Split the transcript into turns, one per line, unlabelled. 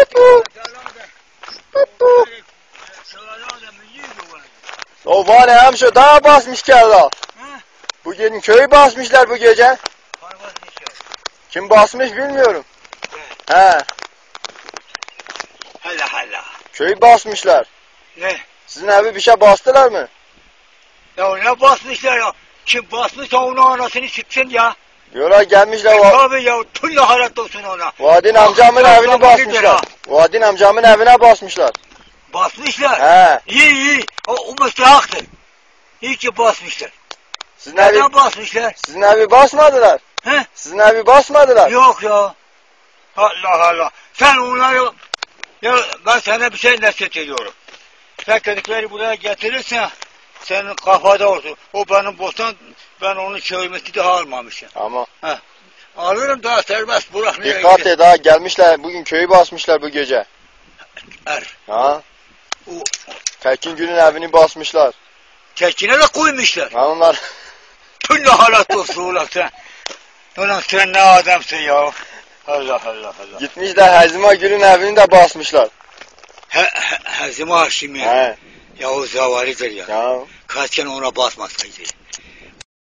O var ya hemşe daha basmış geldi. Bugün köyü basmışlar bu gece. Kim basmış bilmiyorum. He.
Hala.
Köyü basmışlar.
Ne?
Sizin evi bir şey bastılar mı?
Ya ne basmışlar ya? Kim basmışsa onun anasını çıksın ya.
Diyorlar gelmişler.
Tabii ya tülle harat olsun ona.
Vadin amcamın evini basmışlar. Vadin amcamın evine basmışlar.
Basmışlar.
He.
İyi. O müstehaktır. İyi ki basmışlar.
Sizin evi,
Neden basmışlar?
sizin evi basmadılar.
He?
Sizin evi basmadılar.
Yok ya. Allah. Sen onları... Ya ben sana bir şey nasihat ediyorum. Sen kedikleri buraya getirirsen senin kafada olsun. O benim bostan, ben onu köyümüzü daha almamışım.
Ama
Heh. Alırım daha serbest bırak.
dikkat et ha, gelmişler bugün köyü basmışlar bu gece. Ha?
O
Tekin Gül'ün evini basmışlar.
tekine de koymuşlar.
Ha onlar.
Tülle halat olsun ulan sen. Ulan sen ne adamsın ya. Allah.
Gitmişler Hazima Gül'ün evini de basmışlar.
Hazım Haşim ya.
He.
Ya o zavalidir ya.
Ya.
Kaç kere ona basmasaydı.